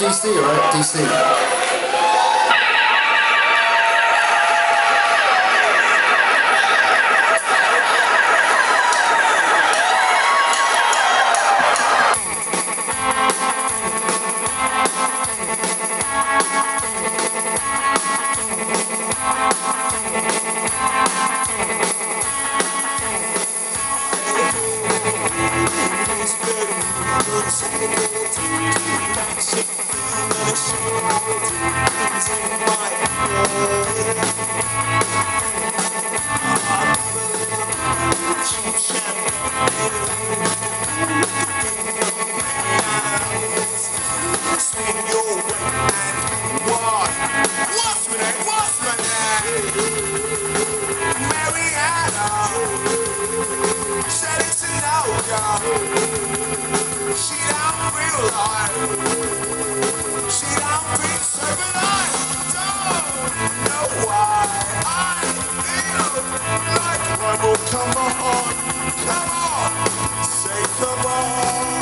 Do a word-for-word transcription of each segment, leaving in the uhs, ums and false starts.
D C, right? D C. Come on, come on, say come on.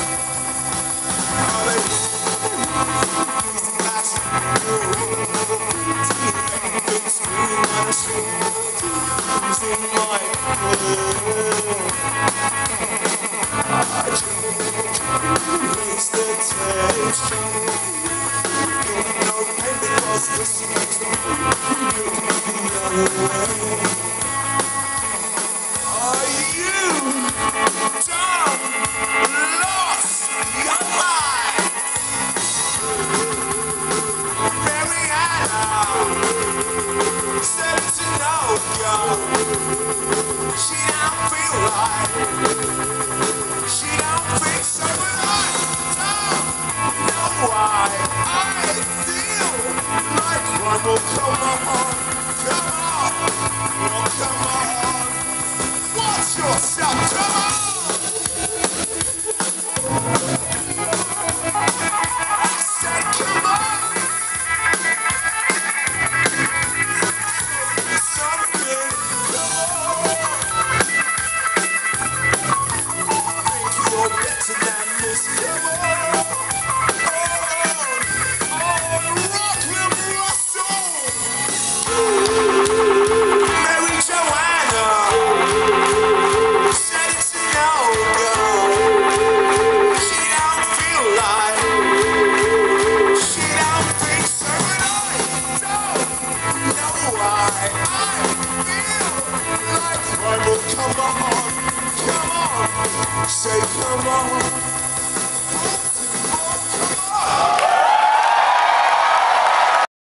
Oh, come on, come on, oh, come on, watch yourself, come on! I said, come on! Something, come on! Think you're better than this, come on! Come on, come on, say come on.